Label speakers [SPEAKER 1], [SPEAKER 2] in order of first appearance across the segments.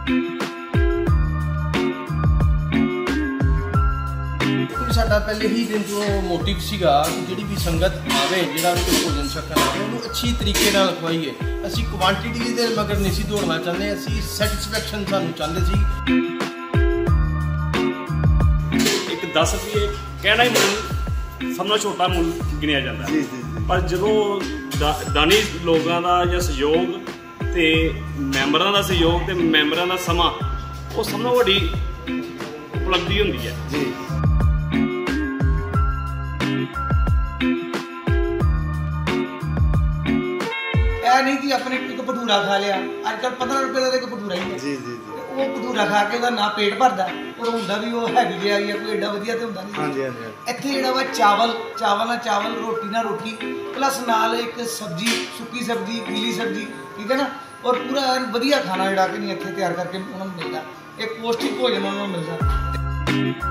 [SPEAKER 1] साडा पहले ही दिन तो मोटिव सीगा कि जिहड़ी भी संगत आवे जिहड़ा भी कोई भोजन छकण आवे उन्हें अच्छी तरीके नाल खवाइए। असीं क्वांटिटी दे मगर नहीं सी दौड़ना चाहते, असीं सैटिस्फैक्शन सानूं चाहते सी।
[SPEAKER 2] एक 10 रुपये कहना ही मुल सब नाल छोटा मुल गिनिया जाता है, पर जो दानी लोगों का या सहयोग तो मैंबरां का सहयोग तो मैंबरां का समा वो सब नाल वड्डी उपलब्धि होंदी है जी।
[SPEAKER 3] नहीं कि अपने एक भटूरा खा लिया, अजकल 15 रुपए का एक भटूरा ही है जी जी जी। वो भटूरा खा के ना पेट भरदा और हुंदा भी वो हैवी जिहा ही है, कोई एडा वधिया ते हुंदा नहीं। हां जी हां जी। इत्थे जेड़ा वा चावल रोटी ना रोटी प्लस नाल एक सब्जी, सुक्की सब्जी, गीली सब्जी, ठीक है ना, और पूरा वधिया खाना जेड़ा कि नहीं इत्थे तैयार करके उन्हां नूं मिलदा, एक पौष्टिक भोजन उन्हां नूं मिलदा।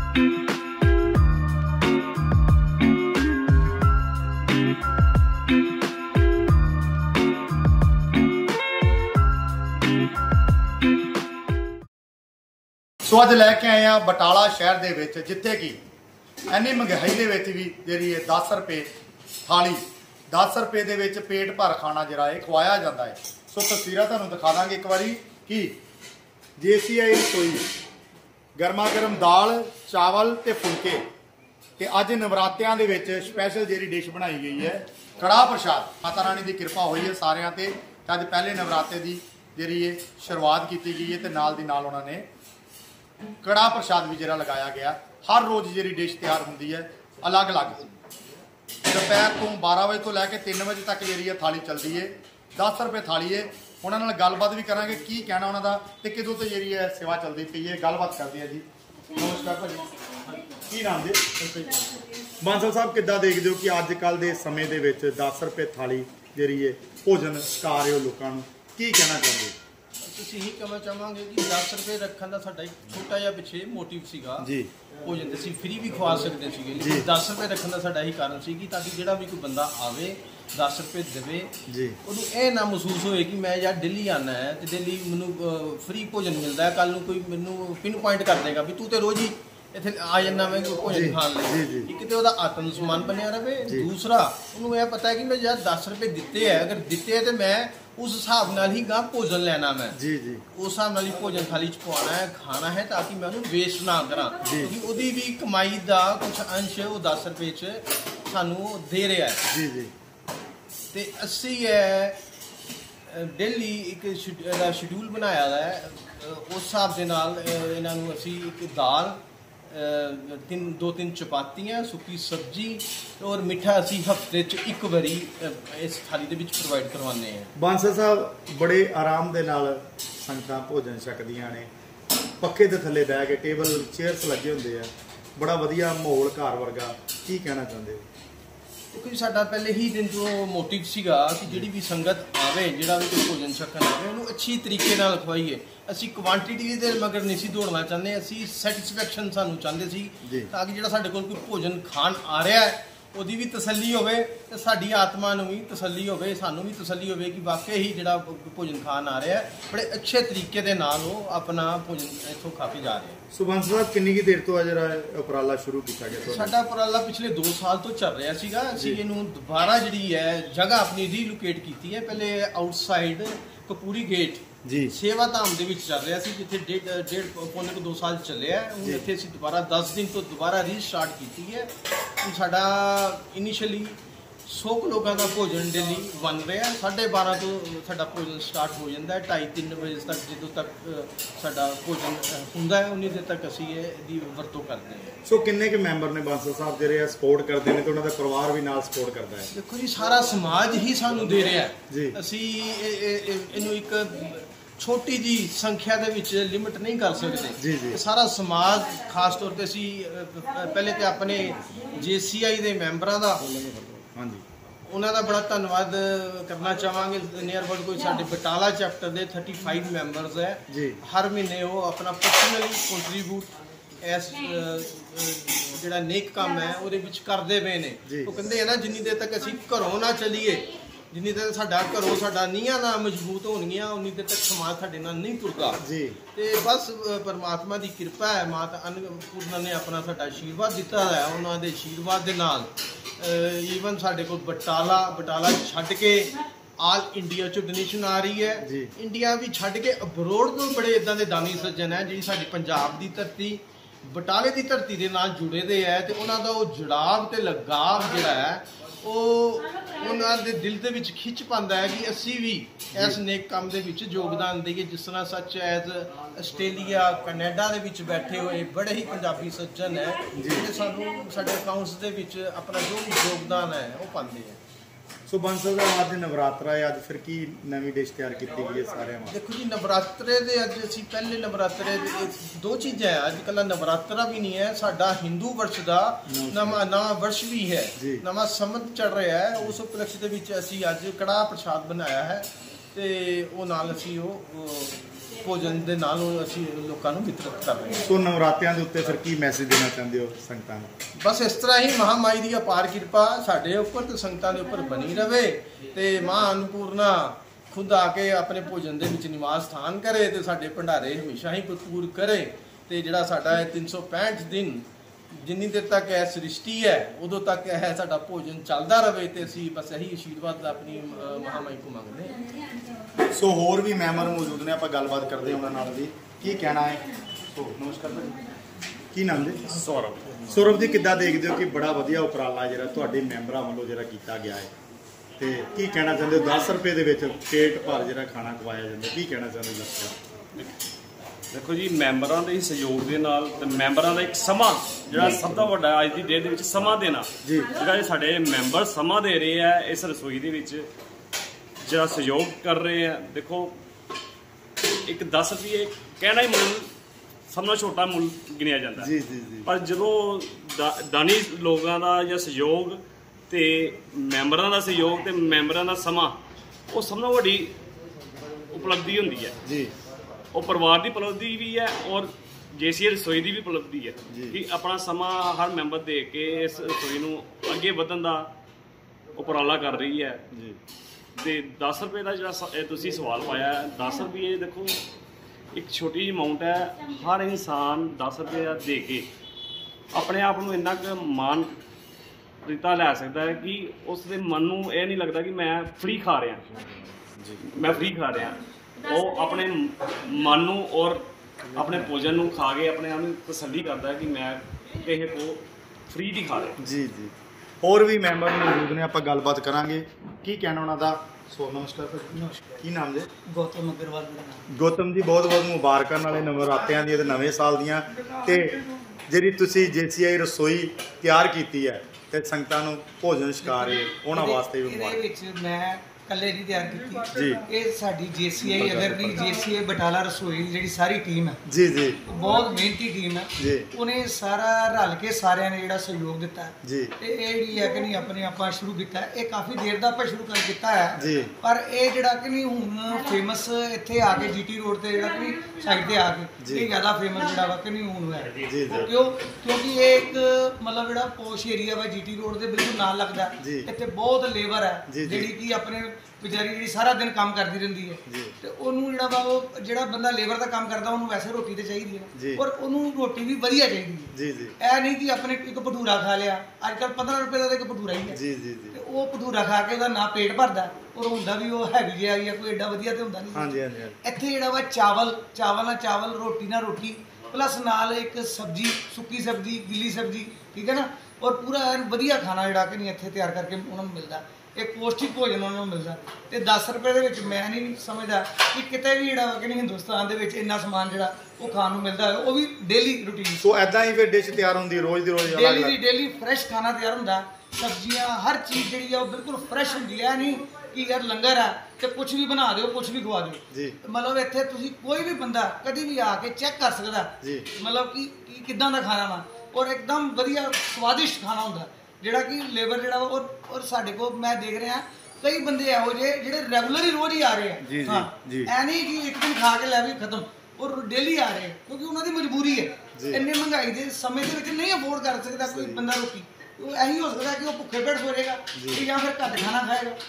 [SPEAKER 4] सो अज लैके आए हैं बटाला शहर दे विच, जिथे कि इन्नी महंगाई दे विच भी जिहड़ी 10 रुपए थाली 10 रुपए दे विच पेट भर खाना जिहड़ा है खवाया जाता है। सो तस्वीरां तुहानूं दिखा दांगे एक बारी कि JCI रसोई गर्मा गर्म दाल चावल ते फुलके ते अज नवरात्रियां दे विच स्पैशल जिहड़ी डिश बनाई गई है कड़ाह प्रशाद। माता रानी की कृपा हुई है सारियां ते अज पहले नवरात्रे की जिहड़ी शुरुआत की गई है ते नाल दी नाल उन्होंने कड़ाह प्रशाद भी जरा लगाया गया। हर रोज़ जी डिश तैयार होंगी है अलग अलग, दोपहर को 12 बजे तो लैके 3 बजे तक जी थाली चलती है। 10 रुपए थाली है। उन्होंने गलबात भी करांगे की कहना उन्होंने तो किदों तो जी सेवा चलती पई है, गलबात करते हैं जी। नमस्कार भाजी, की नाम जी? बांसल साहब किद्दां देखदे हो कि अजकल के समय दे विच 10 रुपए थाली जी भोजन छका रहे हो लोगों को, की कहना चाहते हो?
[SPEAKER 1] ਅਸੀਂ ਹੀ ਕਹਿਣਾ ਚਾਹਾਂਗੇ ਕਿ 10 ਰੁਪਏ ਰੱਖਣ ਦਾ ਸਾਡਾ ਇੱਕ ਛੋਟਾ ਜਿਹਾ ਪਿੱਛੇ ਮੋਟਿਵ ਸੀਗਾ ਜੀ। ਭੋਜਨ ਅਸੀਂ ਫ੍ਰੀ ਵੀ ਖਵਾ ਸਕਦੇ ਸੀਗੇ, ਲੇਕਿਨ 10 ਰੁਪਏ ਰੱਖਣ ਦਾ ਸਾਡਾ ਹੀ ਕਾਰਨ ਸੀ ਕਿ ਤਾਂ ਕਿ ਜਿਹੜਾ ਵੀ ਕੋਈ ਬੰਦਾ ਆਵੇ 10 ਰੁਪਏ ਦੇਵੇ ਜੀ, ਉਹਨੂੰ ਇਹ ਨਾ ਮਹਿਸੂਸ ਹੋਏ ਕਿ ਮੈਂ ਯਾਰ ਦਿੱਲੀ ਆਣਾ ਹੈ ਤੇ ਦਿੱਲੀ ਮੈਨੂੰ ਫ੍ਰੀ ਭੋਜਨ ਮਿਲਦਾ ਹੈ, ਕੱਲ ਨੂੰ ਕੋਈ ਮੈਨੂੰ ਪਿਨ ਪੁਆਇੰਟ ਕਰ ਦੇਗਾ ਵੀ ਤੂੰ ਤੇ ਰੋਜ਼ ਹੀ ਇੱਥੇ ਆ ਜਾਂਦਾ ਮੈਂ ਭੋਜਨ ਖਾਣ ਲਈ। ਇੱਕ ਤੇ ਉਹਦਾ ਆਤਮ ਸਨਮਾਨ ਬਣਿਆ ਰਹੇ, ਦੂਸਰਾ ਉਹਨੂੰ ਇਹ ਪਤਾ ਹੈ ਕਿ ਮੈਂ ਯਾਰ 10 ਰੁਪਏ ਦਿੱਤੇ ਹੈ, ਅਗਰ ਦਿੱਤੇ ਹੈ ਤੇ ਮੈਂ उस हिसाब नाल ही गा भोजन लेना मैं जी जी, उस हिसाब नाल ही भोजन थाली च पवाना है खाना है, ताकि मैं उन्हें वेस्ट ना करा, क्योंकि उहदी भी कमाई का कुछ अंश वो 10 रुपए च सानू दे रहा है जी जी। ते असी डेली एक शेड्यूल बनाया है, उस हिसाब के नाल इन्हां नूं असी एक दाल 2-3 चपातियाँ सुक्की सब्जी और मिठा असी हफ्ते च एक बारी इस थाली दे विच प्रोवाइड करवाने हैं।
[SPEAKER 4] बांसल साहब बड़े आराम दे नाल संगतां भोजन छकदियां ने, पक्खे दे थल्ले बैठ के टेबल चेयर्स लगे होंदे आ, बड़ा वधिया माहौल घर वर्गा, की कहना चाहते हो?
[SPEAKER 1] क्योंकि साडा पहले ही दिन तो मोटिव सीगा कि जिहड़ी भी संगत आवे जिहड़ा भी कोई भोजन छकण आवे उन्हें अच्छी तरीके नाल खवाइए। असीं क्वांटिटी दे मगर नहीं सी दौड़ना चाहते, असीं सैटिस्फैक्शन सानूं चाहते सी, ताकि जिहड़ा साडे कोल कोई भोजन खाण आ रहा है ਉਹਦੀ ਵੀ ਤਸੱਲੀ ਹੋਵੇ ਤੇ ਸਾਡੀ ਆਤਮਾ ਨੂੰ ਵੀ ਤਸੱਲੀ ਹੋਵੇ, ਸਾਨੂੰ ਵੀ ਤਸੱਲੀ ਹੋਵੇ ਕਿ ਵਾਕਈ ਹੀ ਜਿਹੜਾ ਭੋਜਨ ਖਾਣ ਆ ਰਿਹਾ ਬੜੇ ਅੱਛੇ ਤਰੀਕੇ ਦੇ ਨਾਲ ਉਹ ਆਪਣਾ ਭੋਜਨ ਇੱਥੋਂ ਖਾ ਕੇ ਜਾ ਰਿਹਾ।
[SPEAKER 4] ਸੁਭਾਂਸ਼ ਸਾਹਿਬ ਕਿੰਨੀ ਕੀ ਦੇਰ ਤੋਂ ਜਿਹੜਾ ਉਪਰਾਲਾ ਸ਼ੁਰੂ ਕੀਤਾ ਗਿਆ?
[SPEAKER 1] ਸਾਡਾ ਉਪਰਾਲਾ ਪਿਛਲੇ 2 ਸਾਲ ਤੋਂ ਚੱਲ ਰਿਹਾ ਸੀਗਾ। ਅਸੀਂ ਇਹਨੂੰ ਦੁਬਾਰਾ ਜਿਹੜੀ ਹੈ ਜਗ੍ਹਾ ਆਪਣੀ ਰੀਲੋਕੇਟ ਕੀਤੀ ਹੈ। ਪਹਿਲੇ ਆਊਟਸਾਈਡ ਕਪੂਰੀ ਗੇਟ ਜੀ ਸੇਵਾ ਧਾਮ ਦੇ ਵਿੱਚ ਚੱਲ ਰਿਹਾ ਸੀ, ਜਿੱਥੇ ਡੇਢ ਪੌਣੇ 2 ਸਾਲ ਚੱਲਿਆ। ਹੁਣ ਇੱਥੇ ਅਸੀਂ ਦੁਬਾਰਾ 10 ਦਿਨ ਤੋਂ ਦੁਬਾਰਾ ਰੀਸਟਾਰਟ ਕੀਤੀ ਹੈ। ਸਾਡਾ ਇਨੀਸ਼ੀਅਲੀ 100 ਲੋਕਾਂ ਦਾ ਭੋਜਨ ਡੇਲੀ ਬਣ ਰਿਹਾ। 12:30 ਤੋਂ ਸਾਡਾ ਭੋਜਨ ਸਟਾਰਟ ਹੋ ਜਾਂਦਾ ਹੈ, 2:30-3 ਵਜੇ ਤੱਕ ਜਦੋਂ ਤੱਕ ਸਾਡਾ ਭੋਜਨ ਹੁੰਦਾ ਹੈ ਉਨੀ ਦੇਰ ਤੱਕ ਅਸੀਂ ਇਹਦੀ ਵਰਤੋਂ ਕਰਦੇ ਹਾਂ।
[SPEAKER 4] ਸੋ ਕਿੰਨੇ ਕੁ ਮੈਂਬਰ ਨੇ ਬਾਂਸਲ ਸਾਹਿਬ ਜਿਹੜੇ ਆ ਸਪੋਰਟ ਕਰਦੇ ਨੇ ਤੇ ਉਹਨਾਂ ਦਾ ਪਰਿਵਾਰ ਵੀ ਨਾਲ ਸਪੋਰਟ ਕਰਦਾ ਹੈ?
[SPEAKER 1] ਦੇਖੋ ਜੀ, ਸਾਰਾ ਸਮਾਜ ਹੀ ਸਾਨੂੰ ਦੇ ਰਿਹਾ ਜੀ। ਅਸੀਂ ਇਹਨੂੰ ਇੱਕ छोटी जी संख्या दे विच लिमिट नहीं कर सकते जी जी। सारा समाज खास तौर पर असी पहले तो अपने JCI के मैंबरां दा हाँ जी उन्हों का बड़ा धन्यवाद करना चाहांगे। नियर अबाउट कोई साडे बटाला चैप्टर के 35 मैंबरस है जी। हर महीने वो अपना पर्सनली कंट्रीब्यूट इस जिहड़ा नेक काम है वो करते पे ने। वो कहते हैं ना जिन्नी देर तक असी घरों ना चलीए ਜਿੰਨੀ ਦੇਰ ਸਾਡਾ ਘਰੋਂ ਸਾਡਾ ਨੀਹਾਂ ਨਾ ਮਜ਼ਬੂਤ ਹੋਣਗੀਆਂ ਉਨੀ ਦੇਰ ਤੱਕ ਸਮਾਜ ਸਾਡੇ ਨਾਲ ਨਹੀਂ ਤੁਰਦਾ
[SPEAKER 4] ਜੀ।
[SPEAKER 1] ਤੇ ਬਸ ਪਰਮਾਤਮਾ ਦੀ ਕਿਰਪਾ ਹੈ, ਮਾਤਾ ਅੰਨਪੂਰਨਾ ਨੇ ਆਪਣਾ ਸਾਡਾ ਆਸ਼ੀਰਵਾਦ ਦਿੱਤਾ ਹੈ। ਉਹਨਾਂ ਦੇ ਆਸ਼ੀਰਵਾਦ ਦੇ ਨਾਲ ਈਵਨ ਸਾਡੇ ਕੋਲ ਬਟਾਲਾ ਛੱਡ ਕੇ ਆਲ ਇੰਡੀਆ ਚ ਡੋਨੇਸ਼ਨ ਆ ਰਹੀ ਹੈ। ਇੰਡੀਆ ਵੀ ਛੱਡ ਕੇ ਅਬਰੋਡ ਤੋਂ ਬੜੇ ਇਦਾਂ ਦੇ ਦਾਨੀ ਸੱਜਣ ਹੈ ਜਿਹੜੀ ਸਾਡੀ ਪੰਜਾਬ ਦੀ ਧਰਤੀ ਬਟਾਲੇ ਦੀ ਧਰਤੀ ਦੇ ਨਾਲ ਜੁੜੇ ਦੇ ਹੈ ਤੇ ਉਹਨਾਂ ਦਾ ਉਹ ਜੁੜਾਵ ਤੇ ਲਗਾਵ ਜਿਹੜਾ ਹੈ ਉਹ ਉਹਨਾਂ ਦੇ ਦਿਲ ਦੇ ਵਿੱਚ ਖਿੱਚ ਪਾਉਂਦਾ ਹੈ ਕਿ ਅਸੀਂ ਵੀ ਇਸ ਨੇਕ ਕੰਮ ਦੇ ਵਿੱਚ ਯੋਗਦਾਨ ਦੇਈਏ। ਜਿਸ ਤਰ੍ਹਾਂ ਸੱਚ ਐਜ਼ ਆਸਟ੍ਰੇਲੀਆ ਕੈਨੇਡਾ ਦੇ ਵਿੱਚ ਬੈਠੇ ਹੋਏ ਬੜੇ ਹੀ ਪੰਜਾਬੀ ਸੱਜਣ ਹੈ ਜਿਹੜੇ ਸਾਨੂੰ ਸਾਡੇ ਅਕਾਊਂਟਸ ਦੇ ਵਿੱਚ ਆਪਣਾ ਜੋ ਵੀ ਯੋਗਦਾਨ ਹੈ ਉਹ ਪਾਉਂਦੇ ਹੈ।
[SPEAKER 4] ਸੋ ਬੰਸਲ ਦਾ ਅੱਜ ਨਵਰਾਤਰਾ ਹੈ, ਅੱਜ ਫਿਰ ਕੀ ਨਵੀਂ ਡਿਸ਼ ਤਿਆਰ ਕੀਤੀ ਗਈ ਹੈ ਸਾਰਿਆਂ ਵਾਸਤੇ?
[SPEAKER 1] ਦੇਖੋ ਜੀ ਨਵਰਾਤਰੇ ਦੇ ਅੱਜ ਅਸੀਂ ਪਹਿਲੇ ਨਵਰਾਤਰੇ ਦੇ ਦੋ ਚੀਜ਼ਾਂ ਹੈ। ਅੱਜ ਕੱਲ੍ਹ ਨਵਰਾਤਰਾ ਵੀ ਨਹੀਂ ਹੈ, ਸਾਡਾ ਹਿੰਦੂ ਵਰਸ਼ ਦਾ ਨਵਾਂ ਵਰਸ਼ ਵੀ ਹੈ, ਨਵਾਂ ਸੰਮਤ ਚੱਲ ਰਿਹਾ ਹੈ। ਉਸ ਉਪਲਕਸ਼ ਦੇ ਵਿੱਚ ਅਸੀਂ ਅੱਜ ਕੜਾਹ ਪ੍ਰਸ਼ਾਦ ਬਣਾਇਆ ਹੈ ਤੇ ਉਹ ਨਾਲ ਅਸੀਂ ਉਹ ਭੋਜਨ ਦੇ ਨਾਲ ਅਸੀਂ ਲੋਕਾਂ ਨੂੰ ਵਿਤਰਿਤ ਕਰ ਰਹੇ ਹਾਂ।
[SPEAKER 4] ਸੋ ਨਵਰਾਤਿਆਂ ਦੇ ਉੱਤੇ ਫਿਰ ਕੀ ਮੈਸੇਜ ਦੇਣਾ ਚਾਹੁੰਦੇ ਹੋ ਸੰਗਤਾਂ ਨੂੰ?
[SPEAKER 1] ਬਸ ਇਸ ਤਰ੍ਹਾਂ ਹੀ ਮਹਾਮਾਈ ਦੀ ਅਪਾਰ ਕਿਰਪਾ ਸਾਡੇ ਉੱਪਰ ਤੇ ਸੰਗਤਾਂ ਦੇ ਉੱਪਰ ਬਣੀ ਰਵੇ ਤੇ ਮਾਂ ਅੰਨਪੂਰਨਾ ਖੁਦ ਆ ਕੇ ਆਪਣੇ ਭੋਜਨ ਦੇ ਵਿੱਚ ਨਿਵਾਸ ਸਥਾਨ ਕਰੇ ਤੇ ਸਾਡੇ ਭੰਡਾਰੇ ਹਮੇਸ਼ਾ ਹੀ ਭਰਪੂਰ ਕਰੇ ਤੇ ਜਿਹੜਾ ਸਾਡਾ 365 ਦਿਨ ਜਿੰਨੀ ਦੇਰ ਤੱਕ ਇਹ ਸ੍ਰਿਸ਼ਟੀ ਹੈ ਉਦੋਂ ਤੱਕ ਇਹ ਸਾਡਾ ਭੋਜਨ ਚੱਲਦਾ ਰਵੇ ਤੇ ਅਸੀਂ ਬਸ ਇਹੀ ਆਸ਼ੀਰਵਾਦ ਆਪਣੀ ਮਹਾਮਾਈ ਕੋ ਮੰਗਦੇ ਹਾਂ।
[SPEAKER 4] ਸੋ ਹੋਰ ਵੀ ਮੈਂਬਰ ਮੌਜੂਦ ਨੇ, ਆਪਾਂ ਗੱਲਬਾਤ ਕਰਦੇ ਹਾਂ ਉਹਨਾਂ ਨਾਲ ਵੀ। ਕੀ ਕਹਿਣਾ ਹੈ? ਸੋ ਨਮਸਕਾਰ ਭਾਜੀ, ਕੀ ਨਾਮ ਜੀ? ਸੌਰਵ ਜੀ, ਕਿੱਦਾਂ ਦੇਖਦੇ ਹੋ ਕਿ ਬੜਾ ਵਧੀਆ ਉਪਰਾਲਾ ਜਿਹੜਾ ਤੁਹਾਡੇ ਮੈਂਬਰਾਂ ਵੱਲੋਂ ਜਿਹੜਾ ਕੀਤਾ ਗਿਆ ਹੈ ਤੇ ਕੀ ਕਹਿਣਾ ਚਾਹੁੰਦੇ ਹੋ? 10 ਰੁਪਏ ਦੇ ਵਿੱਚ ਪੇਟ ਭਰ ਜਿਹੜਾ ਖਾਣਾ ਖਵਾਇਆ ਜਾਂਦਾ, ਕੀ ਕਹਿਣਾ ਚਾਹੁੰਦੇ ਹੋ?
[SPEAKER 2] ਦੇਖੋ ਜੀ, ਮੈਂਬਰਾਂ ਦੇ ਸਹਿਯੋਗ ਦੇ ਨਾਲ ਤੇ ਮੈਂਬਰਾਂ ਦਾ ਇੱਕ ਸਮਾਂ ਜਿਹੜਾ ਸਭ ਤੋਂ ਵੱਡਾ ਅੱਜ ਦੀ ਡੇਟ ਦੇ ਵਿੱਚ ਸਮਾਂ ਦੇਣਾ ਜਿਹੜਾ ਸਾਡੇ ਮੈਂਬਰ ਸਮਾਂ ਦੇ ਰਹੇ ਆ ਇਸ ਰਸੋਈ ਦੇ ਵਿੱਚ ਜਿਹੜਾ ਸਹਿਯੋਗ ਕਰ ਰਹੇ ਆ। ਦੇਖੋ ਇੱਕ 10 ਰੁਪਏ ਕਹਿਣਾ ਹੀ ਮੁੱਲ ਸਭ ਨਾਲੋਂ ਛੋਟਾ ਮੁੱਲ ਗਿਣਿਆ ਜਾਂਦਾ ਪਰ ਜਦੋਂ ਦਾਨੀ ਲੋਕਾਂ ਦਾ ਜਾਂ ਸਹਿਯੋਗ ਤੇ ਮੈਂਬਰਾਂ ਦਾ ਸਹਿਯੋਗ ਤੇ ਮੈਂਬਰਾਂ ਦਾ ਸਮਾਂ ਉਹ ਸਭ ਨਾਲੋਂ ਵੱਡੀ ਉਪਲਬਧੀ ਹੁੰਦੀ ਹੈ ਜੀ। ਉਹ ਪਰਿਵਾਰ ਦੀ ਉਪਲਬਧੀ ਵੀ ਹੈ ਔਰ ਜੇਸੀਏ ਰਸੋਈ ਦੀ ਵੀ ਉਪਲਬਧੀ ਹੈ ਕਿ ਆਪਣਾ ਸਮਾਂ ਹਰ ਮੈਂਬਰ ਦੇ ਕੇ ਇਸ ਰਸੋਈ ਨੂੰ ਅੱਗੇ ਵਧਣ ਦਾ ਉਪਰਾਲਾ ਕਰ ਰਹੀ ਹੈ ਜੀ। ਤੇ 10 ਰੁਪਏ ਦਾ ਜਿਹੜਾ ਤੁਸੀਂ ਸਵਾਲ ਪਾਇਆ 10 ਰੁਪਏ ਦੇਖੋ ਇੱਕ ਛੋਟੀ ਜਿਹੀ ਅਮਾਊਂਟ ਹੈ। ਹਰ ਇਨਸਾਨ 10 ਰੁਪਏ ਦੇ ਕੇ ਆਪਣੇ ਆਪ ਨੂੰ ਇੰਨਾ ਕੁ ਮਾਣ ਦਿੱਤਾ ਲੈ ਸਕਦਾ ਹੈ ਕਿ ਉਸ ਦੇ ਮਨ ਨੂੰ ਇਹ ਨਹੀਂ ਲੱਗਦਾ ਕਿ ਮੈਂ ਫ੍ਰੀ ਖਾ ਰਿਹਾ ਮੈਂ ਫ੍ਰੀ ਖਾ ਰਿਹਾ। ਉਹ ਆਪਣੇ ਮਨ ਨੂੰ ਔਰ ਆਪਣੇ ਭੋਜਨ ਨੂੰ ਖਾ ਕੇ ਆਪਣੇ ਆਪ ਨੂੰ ਤਸੱਲੀ ਕਰਦਾ ਹੈ ਕਿ ਮੈਂ ਕਿਸੇ ਕੋਲ ਫ੍ਰੀ ਦੀ ਖਾ ਰਿਹਾ। ਜੀ ਜੀ,
[SPEAKER 4] ਹੋਰ ਵੀ ਮੈਂਬਰ ਮੌਜੂਦ ਨੇ, ਆਪਾਂ ਗੱਲਬਾਤ ਕਰਾਂਗੇ। ਕੀ ਕਹਿਣਾ ਉਹਨਾਂ ਦਾ? ਸੋ ਨਮਸਕਾਰ ਭਾਜੀ।
[SPEAKER 3] ਨਮਸਕਾਰ।
[SPEAKER 4] ਕੀ ਨਾਮ ਜੀ?
[SPEAKER 3] ਗੌਤਮ ਅਗਰਵਾਲ ਦਾ ਨਾਮ।
[SPEAKER 4] ਗੌਤਮ ਜੀ, ਬਹੁਤ ਬਹੁਤ ਮੁਬਾਰਕਾਂ ਨਾਲੇ ਨਵਰਾਤਿਆਂ ਦੀਆਂ ਤੇ ਨਵੇਂ ਸਾਲ ਦੀਆਂ। ਤੇ ਜਿਹੜੀ ਤੁਸੀਂ ਜੇਸੀਆਈ ਰਸੋਈ ਤਿਆਰ ਕੀਤੀ ਹੈ ਤੇ ਸੰਗਤਾਂ ਨੂੰ ਭੋਜਨ ਛਕਾ ਰਹੇ ਉਹਨਾਂ ਵਾਸਤੇ ਵੀ ਮੁਬਾਰਕ।
[SPEAKER 3] ਇਹਦੇ ਵਿੱਚ ਮੈਂ ਕੱਲੇ ਨਹੀਂ ਤਿਆਰ ਕੀਤੀ ਜੀ, ਇਹ ਸਾਡੀ ਜੇਸੀਆਈ ਅਗਰਨੀ ਜੇਸੀਆਈ ਬਟਾਲਾ ਰਸੋਈ ਦੀ ਜਿਹੜੀ ਸਾਰੀ ਟੀਮ ਹੈ ਜੀ ਜੀ, ਬਹੁਤ ਮਿਹਨਤੀ ਟੀਮ ਹੈ ਜੀ। ਉਹਨੇ ਸਾਰਾ ਰਲ ਕੇ ਸਾਰਿਆਂ ਨੇ ਜਿਹੜਾ ਸਹਿਯੋਗ ਦਿੱਤਾ ਜੀ। ਤੇ ਇਹ ਜਿਹੜੀ ਹੈ ਕਿ ਨਹੀਂ ਆਪਣੇ ਆਪਾਂ ਸ਼ੁਰੂ ਕੀਤਾ, ਇਹ ਕਾਫੀ ਦੇਰ ਦਾ ਆਪਾਂ ਸ਼ੁਰੂ ਕਰ ਕੀਤਾ ਹੈ ਜੀ। ਪਰ ਇਹ ਜਿਹੜਾ ਕਿ ਨਹੀਂ ਹੁਣ ਫੇਮਸ ਇੱਥੇ ਆ ਕੇ ਜੀਟੀ ਰੋਡ ਤੇ ਜਿਹੜਾ ਕਿ ਨਹੀਂ ਸਾਈਡ ਤੇ ਆ ਕੇ ਇਹ ਜ਼ਿਆਦਾ ਫੇਮਸ ਜਿਹੜਾ ਵਾ ਕਿ ਨਹੀਂ ਹੁਣ ਹੋਇਆ ਜੀ। ਕਿਉਂਕਿ ਇਹ ਇੱਕ ਮਤਲਬ ਜਿਹੜਾ ਪੋਸ਼ ਏਰੀਆ ਵਾ ਜੀਟੀ ਰੋਡ ਦੇ ਬਿਲਕੁਲ ਨਾਲ ਲੱਗਦਾ। ਇੱਥੇ ਬਹੁਤ ਲੇਬਰ ਹੈ ਜਿਹੜੀ ਕਿ ਆਪਣੇ ਵਿਚਾਰੀ ਜਿਹੜੀ ਸਾਰਾ ਦਿਨ ਕੰਮ ਕਰਦੀ ਰਹਿੰਦੀ ਹੈ ਤੇ ਉਹਨੂੰ ਜਿਹੜਾ ਵਾ ਉਹ ਜਿਹੜਾ ਬੰਦਾ ਲੇਬਰ ਦਾ ਕੰਮ ਕਰਦਾ ਉਹਨੂੰ ਵੈਸੇ ਰੋਟੀ ਤੇ ਚਾਹੀਦੀ ਹੈ ਔਰ ਉਹਨੂੰ ਰੋਟੀ ਵੀ ਵਧੀਆ ਚਾਹੀਦੀ ਹੈ ਜੀ ਜੀ। ਇਹ ਨਹੀਂ ਕਿ ਆਪਣੇ ਇੱਕ ਭਟੂਰਾ ਖਾ ਲਿਆ, ਅੱਜ ਕੱਲ 15 ਰੁਪਏ ਦਾ ਇੱਕ ਭਟੂਰਾ ਹੀ ਹੈ ਜੀ ਜੀ ਜੀ। ਤੇ ਉਹ ਭਟੂਰਾ ਖਾ ਕੇ ਉਹਦਾ ਨਾ ਪੇਟ ਭਰਦਾ ਔਰ ਹੁੰਦਾ ਵੀ ਉਹ ਹੈਵੀ ਜਿਹਾ ਹੀ ਆ, ਕੋਈ ਐਡਾ ਵਧੀਆ ਤੇ ਹੁੰਦਾ ਨਹੀਂ। ਹਾਂਜੀ ਹਾਂਜੀ। ਇੱਥੇ ਜਿਹੜਾ ਵਾ ਚਾਵਲ ਨਾਲ ਚਾਵਲ, ਰੋਟੀ ਨਾਲ ਰੋਟੀ, ਪਲੱਸ ਨਾਲ ਇੱਕ ਸਬਜ਼ੀ, ਸੁੱਕੀ ਸਬਜ਼ੀ, ਗਿੱਲੀ ਸਬਜ਼ੀ, ਠੀਕ ਹੈ ਨਾ, ਔਰ ਪੂਰਾ ਵਧੀਆ ਖਾਣਾ ਜਿਹੜਾ ਕਿ ਨਹੀਂ ਇੱਥੇ ਤਿਆਰ ਕਰਕੇ ਉਹਨਾਂ ਨੂੰ ਮਿਲਦਾ। ਇੱਕ ਪੌਸ਼ਟਿਕ ਭੋਜਨ ਉਹਨਾਂ ਨੂੰ ਮਿਲਦਾ ਤੇ 10 ਰੁਪਏ ਦੇ ਵਿੱਚ ਮੈਂ ਨਹੀਂ ਸਮਝਦਾ ਕਿ ਕਿਤੇ ਵੀ ਜਿਹੜਾ ਕਿ ਨਹੀਂ ਹਿੰਦੁਸਤਾਨ ਦੇ ਵਿੱਚ ਇੰਨਾ ਸਮਾਨ ਜਿਹੜਾ ਉਹ ਖਾਣ ਨੂੰ ਮਿਲਦਾ ਹੈ, ਉਹ ਵੀ ਡੇਲੀ ਰੂਟੀਨ।
[SPEAKER 4] ਸੋ ਐਦਾਂ ਹੀ ਫਿਰ ਡਿਸ਼ ਤਿਆਰ ਹੁੰਦੀ ਰੋਜ਼ ਦੀ ਰੋਜ਼?
[SPEAKER 3] ਡੇਲੀ ਫਰੈਸ਼ ਖਾਣਾ ਤਿਆਰ ਹੁੰਦਾ, ਸਬਜ਼ੀਆਂ ਹਰ ਚੀਜ਼ ਜਿਹੜੀ ਆ ਉਹ ਬਿਲਕੁਲ ਫਰੈਸ਼ ਹੁੰਦੀ ਹੈ। ਨਹੀਂ ਕਿ ਯਾਰ ਲੰਗਰ ਆ ਤੇ ਕੁਝ ਵੀ ਬਣਾ ਦਿਓ, ਕੁਝ ਵੀ ਖਵਾ ਦਿਓ। ਮਤਲਬ ਇੱਥੇ ਤੁਸੀਂ ਕੋਈ ਵੀ ਬੰਦਾ ਕਦੀ ਵੀ ਆ ਕੇ ਚੈੱਕ ਕਰ ਸਕਦਾ ਮਤਲਬ ਕਿ ਕਿੱਦਾਂ ਦਾ ਖਾਣਾ ਵਾ ਔਰ ਇੱਕਦਮ ਵਧੀਆ ਸਵਾਦਿਸ਼ਟ ਖਾਣਾ ਹੁੰਦਾ ਜਿਹੜਾ ਕਿ ਲੇਬਰ ਜਿਹੜਾ ਵਾ ਔਰ ਸਾਡੇ ਕੋਲ ਮੈਂ ਦੇਖ ਰਿਹਾ ਕਈ ਬੰਦੇ ਇਹੋ ਜਿਹੇ ਜਿਹੜੇ ਰੈਗੂਲਰ ਹੀ ਰੋਜ਼ ਹੀ ਆ ਰਹੇ ਆ। ਹਾਂ, ਐ ਨਹੀਂ ਕਿ ਇੱਕ ਦਿਨ ਖਾ ਕੇ ਲੈ ਵੀ ਖਤਮ, ਔਰ ਡੇਲੀ ਆ ਰਹੇ ਕਿਉਂਕਿ ਉਹਨਾਂ ਦੀ ਮਜਬੂਰੀ ਹੈ। ਇੰਨੇ ਮਹਿੰਗਾਈ ਦੇ ਸਮੇਂ ਦੇ ਵਿੱਚ ਨਹੀਂ ਅਫੋਰਡ ਕਰ ਸਕਦਾ ਕੋਈ ਬੰਦਾ ਰੋਟੀ, ਉਹ ਇਹੀ ਹੋ ਸਕਦਾ ਕਿ ਉਹ ਭੁੱਖੇ ਪੇਟ ਸੋ ਜਾਏਗਾ ਜਾਂ ਫਿਰ ਘੱਟ ਖਾਣਾ ਖਾਏਗਾ।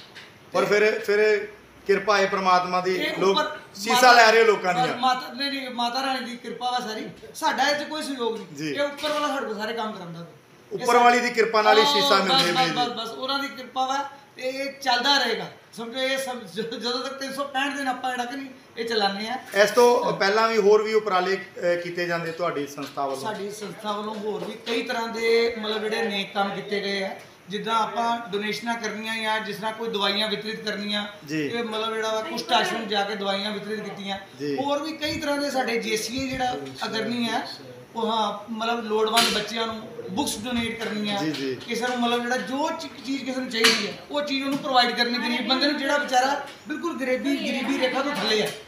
[SPEAKER 4] ਪਰ ਫਿਰ ਕਿਰਪਾ ਹੈ ਪ੍ਰਮਾਤਮਾ ਦੀ, ਲੋਕ ਸੀਸਾ ਲੈ ਰਹੇ ਲੋਕਾਂ ਦੀਆਂ।
[SPEAKER 3] ਮਾਤਾ ਰਾਣੀ ਦੀ ਕਿਰਪਾ ਵਾ ਸਾਰੀ, ਸਾਡਾ ਇਹ 'ਚ ਕੋਈ ਸਹਿਯੋਗ ਨਹੀਂ, ਇਹ ਉੱਪਰ ਵਾਲਾ ਸਾਡੇ ਕੋਲ ਸਾਰੇ ਕੰਮ ਕਰਾਉਂਦਾ,
[SPEAKER 4] ਉੱਪਰ ਵਾਲੀ ਦੀ ਕਿਰਪਾ ਨਾਲ ਹੀ ਸੀਸਾ ਮਿਲਦੇ ਨੇ।
[SPEAKER 3] ਬਸ ਉਹਨਾਂ ਦੀ ਕਿਰਪਾ ਵਾ ਤੇ ਇਹ ਚੱਲਦਾ ਰਹੇਗਾ। ਸਮਝੋ ਇਹ ਜਦੋਂ ਤੱਕ 365 ਦਿਨ ਆਪਾਂ ਜਿਹੜਾ ਕਿ ਨਹੀਂ ਇਹ ਚਲਾਉਂਦੇ ਆ।
[SPEAKER 4] ਇਸ ਤੋਂ ਪਹਿਲਾਂ ਵੀ ਹੋਰ ਵੀ ਉਪਰਾਲੇ ਕੀਤੇ ਜਾਂਦੇ ਤੁਹਾਡੀ ਸੰਸਥਾ ਵੱਲੋਂ?
[SPEAKER 3] ਸਾਡੀ ਸੰਸਥਾ ਵੱਲੋਂ ਹੋਰ ਵੀ ਕਈ ਤਰ੍ਹਾਂ ਦੇ ਮਤਲਬ ਜਿਹੜੇ ਨੇਕ ਕੰਮ ਕੀਤੇ ਗਏ ਆ, ਜਿੱਦਾਂ ਆਪਾਂ ਡੋਨੇਸ਼ਨਾਂ ਕਰਨੀਆਂ ਜਾਂ ਜਿਸ ਤਰ੍ਹਾਂ ਕੋਈ ਦਵਾਈਆਂ ਵਿਤਰਿਤ ਕਰਨੀਆਂ, ਇਹ ਮਤਲਬ ਜਿਹੜਾ ਵਾ ਕੁਸ਼ਟ ਆਸ਼ਰਮ ਜਾ ਕੇ ਦਵਾਈਆਂ ਵਿਤਰਿਤ ਕੀਤੀਆਂ। ਹੋਰ ਵੀ ਕਈ ਤਰ੍ਹਾਂ ਦੇ ਸਾਡੇ JCA ਜਿਹੜਾ ਅਗਰਨੀ ਹੈ ਉਹ ਮਤਲਬ ਲੋੜਵੰਦ ਬੱਚਿਆਂ ਨੂੰ ਬੁੱਕਸ ਡੋਨੇਟ ਕਰਨੀਆਂ, ਕਿਸੇ ਨੂੰ ਮਤਲਬ ਜਿਹੜਾ ਜੋ ਚੀਜ਼ ਕਿਸੇ ਨੂੰ ਚਾਹੀਦੀ ਹੈ ਉਹ ਚੀਜ਼ ਉਹਨੂੰ ਪ੍ਰੋਵਾਈਡ ਕਰਨੀ, ਗਰੀਬ ਬੰਦੇ ਨੂੰ ਜਿਹੜਾ ਵਿਚਾਰਾ ਬਿਲਕੁਲ ਗਰੀਬੀ ਰੇਖਾ ਤੋਂ ਥੱਲੇ ਹੈ,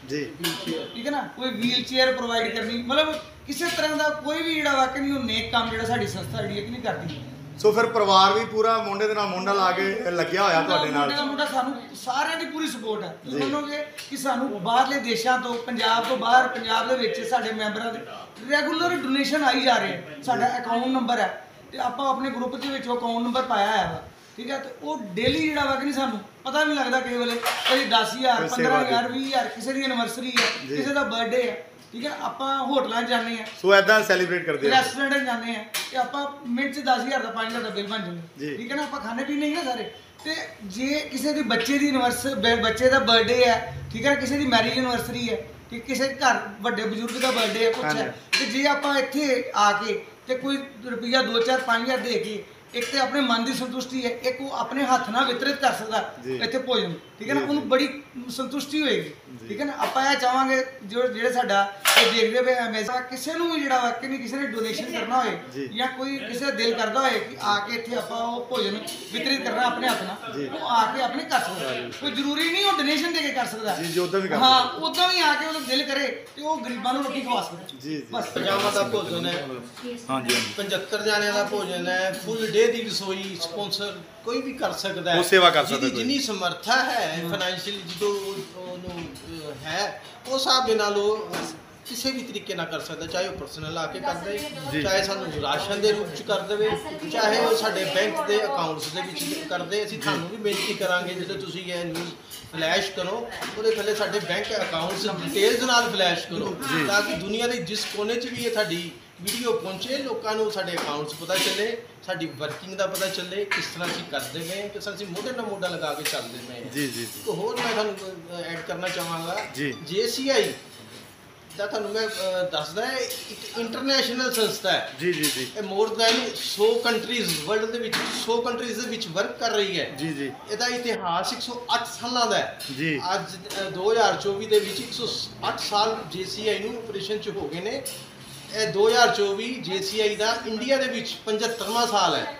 [SPEAKER 3] ਠੀਕ ਹੈ ਨਾ, ਕੋਈ ਵੀਲ ਚੇਅਰ ਪ੍ਰੋਵਾਈਡ ਕਰਨੀ, ਮਤਲਬ ਕਿਸੇ ਤਰ੍ਹਾਂ ਦਾ ਕੋਈ ਵੀ ਜਿਹੜਾ ਵਾਕਿਆ ਨਹੀਂ ਉਹ ਨੇਕ ਕੰਮ ਜਿਹੜਾ ਸਾਡੀ ਸੰਸਥਾ ਜਿਹੜੀ ਹੈ ਕਿ ਨਹੀਂ ਕਰਦੀ।
[SPEAKER 4] ਸੋ ਫਿਰ ਪਰਿਵਾਰ ਵੀ ਪੂਰਾ ਮੁੰਡੇ ਦੇ ਨਾਲ ਮੁੰਡਾ ਲਾ ਕੇ ਲੱਗਿਆ ਹੋਇਆ ਤੁਹਾਡੇ ਨਾਲ?
[SPEAKER 3] ਮੁੰਡਾ ਸਾਨੂੰ ਸਾਰਿਆਂ ਦੀ ਪੂਰੀ ਸਪੋਰਟ ਹੈ। ਮੰਨੋਗੇ ਕਿ ਸਾਨੂੰ ਬਾਹਰਲੇ ਦੇਸ਼ਾਂ ਤੋਂ, ਪੰਜਾਬ ਤੋਂ ਬਾਹਰ, ਪੰਜਾਬ ਦੇ ਵਿੱਚ ਸਾਡੇ ਮੈਂਬਰਾਂ ਦੇ ਰੈਗੂਲਰ ਡੋਨੇਸ਼ਨ ਆਈ ਜਾ ਰਹੇ ਹੈ। ਸਾਡਾ ਅਕਾਊਂਟ ਨੰਬਰ ਹੈ ਤੇ ਆਪਾਂ ਆਪਣੇ ਗਰੁੱਪ ਦੇ ਵਿੱਚ ਅਕਾਊਂਟ ਨੰਬਰ ਪਾਇਆ ਹੋਇਆ ਵਾ, ਠੀਕ ਹੈ, ਤੇ ਉਹ ਡੇਲੀ ਜਿਹੜਾ ਵਾ ਕਿ ਨਹੀਂ ਸਾਨੂੰ ਪਤਾ ਨਹੀਂ ਲੱਗਦਾ ਕਿਸੇ ਵੇਲੇ ਕਦੀ 10,000 15,000 20,000 ਕਿਸੇ ਦੀ ਐਨਵਰਸਰੀ ਹੈ, ਕਿਸੇ ਦਾ ਬਰਥਡੇ ਹੈ, ਠੀਕ ਹੈ, ਆਪਾਂ ਹੋਟਲਾਂ 'ਚ ਜਾਂਦੇ ਆ,
[SPEAKER 4] ਸੋ ਐਦਾਂ ਸੈਲੀਬ੍ਰੇਟ ਕਰਦੇ ਆ,
[SPEAKER 3] ਰੈਸਟੋਰੈਂਟ 'ਚ ਜਾਂਦੇ ਆ ਤੇ ਆਪਾਂ ਮਿੰਟ 'ਚ 10,000 ਦਾ 5,000 ਦਾ ਬਿੱਲ ਬਣ ਜਾਂਦਾ, ਠੀਕ ਹੈ ਨਾ, ਆਪਾਂ ਖਾਣੇ ਪੀਣੇ ਹੀ ਨਾ ਸਾਰੇ। ਤੇ ਜੇ ਕਿਸੇ ਦੀ ਬੱਚੇ ਦੀ ਬੱਚੇ ਦਾ ਬਰਥਡੇ ਹੈ, ਠੀਕ ਹੈ, ਕਿਸੇ ਦੀ ਮੈਰਿਜ ਐਨਵਰਸਰੀ ਹੈ, ਕਿ ਕਿਸੇ ਘਰ ਵੱਡੇ ਬਜ਼ੁਰਗ ਦਾ ਬਰਥਡੇ ਹੈ, ਕੁਛ ਹੈ, ਤੇ ਜੇ ਆਪਾਂ ਇੱਥੇ ਆ ਕੇ ਤੇ ਕੋਈ ਰੁਪਈਆ 2 4 5,000 ਦੇ ਕੇ ਇੱਕ ਤੇ ਆਪਣੇ ਮਨ ਦੀ ਸੰਤੁਸ਼ਟੀ ਹੈ, ਇੱਕ ਉਹ ਆਪਣੇ ਹੱਥ ਨਾਲ ਵਿਤਰਿਤ ਕਰ ਸਕਦਾ ਇੱਥੇ ਭੋਜਨ, ਠੀਕ ਹੈ ਨਾ, ਉਹਨੂੰ ਬੜੀ ਸੰਤੁਸ਼ਟੀ ਹੋਏਗੀ, ਠੀਕ ਹੈ ਨਾ। ਆਪਾਂ ਇਹ ਚਾਹਾਂਗੇ ਜਿਹੜੇ ਸਾਡਾ ਇਹ ਦੇਖਦੇ ਪਏ ਹਮੇਸ਼ਾ ਕਿਸੇ ਨੂੰ ਵੀ ਜਿਹੜਾ ਵਾਕਿਆ ਨਹੀਂ ਕਿਸੇ ਨੇ ਡੋਨੇਸ਼ਨ ਕਰਨਾ ਹੋਏ ਜਾਂ ਕੋਈ ਕਿਸੇ ਦਾ ਦਿਲ ਕਰਦਾ ਹੋਏ ਕਿ ਆ ਕੇ ਇੱਥੇ ਆਪਾਂ ਉਹ ਭੋਜਨ ਵਿਤਰਿਤ ਕਰਨਾ ਆਪਣੇ ਹੱਥ ਨਾਲ, ਉਹ ਆ ਕੇ ਆਪਣੇ ਕਰ ਸਕਦਾ, ਕੋਈ ਜ਼ਰੂਰੀ ਨਹੀਂ ਉਹ ਡੋਨੇਸ਼ਨ ਦੇ ਕੇ ਕਰ ਸਕਦਾ, ਹਾਂ ਉਦਾਂ ਵੀ ਆ ਕੇ ਉਹਦਾ ਦਿਲ ਕਰੇ ਤੇ ਉਹ ਗਰੀਬਾਂ ਨੂੰ ਰੋਟੀ ਖਵਾ ਸਕਦਾ।
[SPEAKER 1] ਬਸ 50 ਦਾ ਭੋਜਨ ਹੈ, ਹਾਂਜੀ 75 ਜਾਣਿਆਂ ਦਾ ਭੋਜਨ ਹੈ, ਫੁੱਲ ਡੇ ਦੀ ਰਸੋਈ ਸਪਾਂਸਰ ਕੋਈ ਵੀ ਕਰ ਸਕਦਾ ਹੈ,
[SPEAKER 4] ਸੇਵਾ ਕਰ ਸਕਦਾ,
[SPEAKER 1] ਜਿੰਨੀ ਸਮਰੱਥਾ ਹੈ ਫਾਈਨੈਂਸ਼ੀਅਲੀ ਜਦੋਂ ਉਹਨੂੰ ਹੈ ਉਸ ਹਿਸਾਬ ਦੇ ਨਾਲ ਉਹ ਕਿਸੇ ਵੀ ਤਰੀਕੇ ਨਾਲ ਕਰ ਸਕਦਾ, ਚਾਹੇ ਉਹ ਪਰਸਨਲ ਆ ਕੇ ਕਰ ਦੇ, ਚਾਹੇ ਸਾਨੂੰ ਰਾਸ਼ਨ ਦੇ ਰੂਪ ਚ ਕਰ ਦੇਵੇ, ਚਾਹੇ ਉਹ ਸਾਡੇ ਬੈਂਕ ਦੇ ਅਕਾਊਂਟਸ ਦੇ ਵਿੱਚ ਕਰ ਦੇ। ਅਸੀਂ ਤੁਹਾਨੂੰ ਵੀ ਬੇਨਤੀ ਕਰਾਂਗੇ ਜਦੋਂ ਤੁਸੀਂ ਇਹ ਨਿਊਜ਼ ਫਲੈਸ਼ ਕਰੋ ਉਹਦੇ ਥੱਲੇ ਸਾਡੇ ਬੈਂਕ ਅਕਾਊਂਟਸ ਡਿਟੇਲਸ ਨਾਲ ਫਲੈਸ਼ ਕਰੋ, ਤਾਂ ਕਿ ਦੁਨੀਆ ਦੇ ਜਿਸ ਕੋਨੇ 'ਚ ਵੀ ਇਹ ਸਾਡੀ ਵੀਡੀਓ ਪਹੁੰਚੇ, ਲੋਕਾਂ ਨੂੰ ਸਾਡੇ ਅਕਾਊਂਟਸ ਪਤਾ ਚੱਲੇ, ਸਾਡੀ ਵਰਕਿੰਗ ਦਾ ਪਤਾ ਚੱਲੇ, ਕਿਸ ਤਰ੍ਹਾਂ ਅਸੀਂ ਕਰਦੇ ਪਏ, ਕਿਸ ਤਰ੍ਹਾਂ ਅਸੀਂ ਮੋਢੇ ਨਾਲ ਮੋਢਾ ਲਗਾ ਕੇ ਚੱਲਦੇ ਪਏ। ਇੱਕ ਹੋਰ ਮੈਂ ਤੁਹਾਨੂੰ ਐਡ ਕਰਨਾ ਚਾਹਾਂਗਾ, JCI ਦਾ ਤੁਹਾਨੂੰ ਮੈਂ ਦੱਸਦਾ ਇੱਕ ਇੰਟਰਨੈਸ਼ਨਲ ਸੰਸਥਾ ਹੈ, ਇਹ ਮੋਰ ਦੈਨ 100 ਕੰਟਰੀਜ਼ ਵਰਲਡ ਦੇ ਵਿੱਚ 100 ਕੰਟਰੀਜ਼ ਦੇ ਵਿੱਚ ਵਰਕ ਕਰ ਰਹੀ ਹੈ। ਇਹਦਾ ਇਤਿਹਾਸ 108 ਸਾਲਾਂ ਦਾ ਹੈ। ਅੱਜ 2024 ਦੇ ਵਿੱਚ 108 ਸਾਲ JCI ਨੂੰ ਆਪਰੇਸ਼ਨ 'ਚ ਹੋ ਗਏ ਨੇ। ਇਹ 2024 JCI ਦਾ ਇੰਡੀਆ ਦੇ ਵਿੱਚ 75ਵਾਂ ਸਾਲ ਹੈ,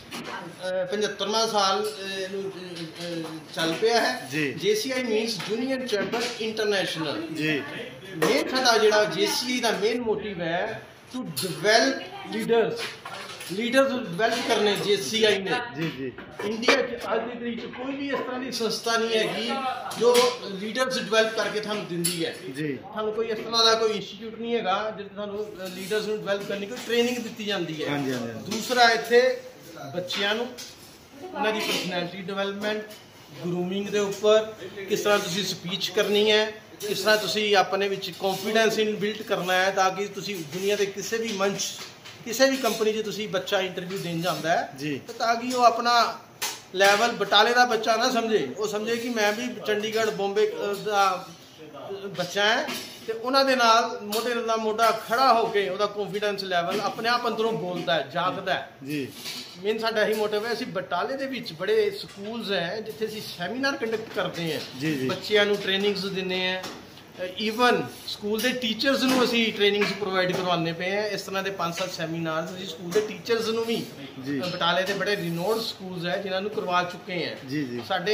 [SPEAKER 1] 75ਵਾਂ ਸਾਲ ਇਹਨੂੰ ਚੱਲ ਪਿਆ ਹੈ। JCI means junior chamber international. Main ਸਾਡਾ ਜਿਹੜਾ JCI ਦਾ ਮੇਨ ਮੋਟਿਵ ਹੈ ਟੂ ਡਿਵੈਲਪ ਲੀਡਰਸ ਡਿਵੈਲਪ ਕਰਨੇ। JCI ਨੇ ਇੰਡੀਆ 'ਚ ਅੱਜ ਦੀ ਤਰੀਕ 'ਚ ਕੋਈ ਵੀ ਇਸ ਤਰ੍ਹਾਂ ਦੀ ਸੰਸਥਾ ਨਹੀਂ ਹੈਗੀ ਜੋ ਲੀਡਰਸ ਡਿਵੈਲਪ ਕਰਕੇ ਤੁਹਾਨੂੰ ਦਿੰਦੀ ਹੈ। ਤੁਹਾਨੂੰ ਕੋਈ ਇਸ ਤਰ੍ਹਾਂ ਦਾ ਕੋਈ ਇੰਸਟੀਚਿਊਟ ਨਹੀਂ ਹੈਗਾ ਜਿੱਥੇ ਤੁਹਾਨੂੰ ਲੀਡਰਸ ਨੂੰ ਡਿਵੈਲਪ ਕਰਨੀ ਕੋਈ ਟ੍ਰੇਨਿੰਗ ਦਿੱਤੀ ਜਾਂਦੀ ਹੈ। ਦੂਸਰਾ ਇੱਥੇ ਬੱਚਿਆਂ ਨੂੰ ਉਹਨਾਂ ਦੀ ਪਰਸਨੈਲਿਟੀ ਡਿਵੈਲਪਮੈਂਟ, ਗਰੂਮਿੰਗ ਦੇ ਉੱਪਰ, ਕਿਸ ਤਰ੍ਹਾਂ ਤੁਸੀਂ ਸਪੀਚ ਕਰਨੀ ਹੈ, ਕਿਸ ਤਰ੍ਹਾਂ ਤੁਸੀਂ ਆਪਣੇ ਵਿੱਚ ਕੌਨਫੀਡੈਂਸ ਇਨ ਬਿਲਡ ਕਰਨਾ ਹੈ, ਤਾਂ ਕਿ ਤੁਸੀਂ ਦੁਨੀਆ ਦੇ ਕਿਸੇ ਵੀ ਮੰਚ ਕਿਸੇ ਵੀ ਕੰਪਨੀ 'ਚ ਤੁਸੀਂ ਬੱਚਾ ਇੰਟਰਵਿਊ ਦੇਣ ਜਾਂਦਾ ਹੈ ਤਾਂ ਕਿ ਉਹ ਆਪਣਾ ਲੈਵਲ ਬਟਾਲੇ ਦਾ ਬੱਚਾ ਨਾ ਸਮਝੇ, ਉਹ ਸਮਝੇ ਕਿ ਮੈਂ ਵੀ ਚੰਡੀਗੜ੍ਹ ਬੰਬੇ ਦਾ ਬੱਚਾ ਹੈ, ਤੇ ਉਹਨਾਂ ਦੇ ਨਾਲ ਮੋਢੇ ਨਾਲ ਮੋਢਾ ਖੜਾ ਹੋ ਕੇ ਉਹਦਾ ਕੌਨਫੀਡੈਂਸ ਲੈਵਲ ਆਪਣੇ ਆਪ ਅੰਦਰੋਂ ਬੋਲਦਾ ਹੈ, ਜਾਗਦਾ ਹੈ। ਮੇਨ ਸਾਡਾ ਇਹੀ ਮੋਟਿਵ ਹੈ। ਅਸੀਂ ਬਟਾਲੇ ਦੇ ਵਿੱਚ ਬੜੇ ਸਕੂਲਸ ਹੈ ਜਿੱਥੇ ਅਸੀਂ ਸੈਮੀਨਾਰ ਕੰਡਕਟ ਕਰਦੇ ਹਾਂ, ਬੱਚਿਆਂ ਨੂੰ ਟ੍ਰੇਨਿੰਗਸ ਦਿੰਦੇ ਹਾਂ, ਈਵਨ ਸਕੂਲ ਦੇ ਟੀਚਰਸ ਨੂੰ ਅਸੀਂ ਟ੍ਰੇਨਿੰਗਸ ਪ੍ਰੋਵਾਈਡ ਕਰਵਾਉਂਦੇ ਪਏ ਹਾਂ। ਇਸ ਤਰ੍ਹਾਂ ਦੇ 5-7 ਸੈਮੀਨਾਰਸ ਅਸੀਂ ਸਕੂਲ ਦੇ ਟੀਚਰਸ ਨੂੰ ਵੀ ਬਟਾਲੇ ਦੇ ਬੜੇ ਰਿਨੋਡ ਸਕੂਲਸ ਹੈ ਜਿਨ੍ਹਾਂ ਨੂੰ ਕਰਵਾ ਚੁੱਕੇ ਹਾਂ। ਸਾਡੇ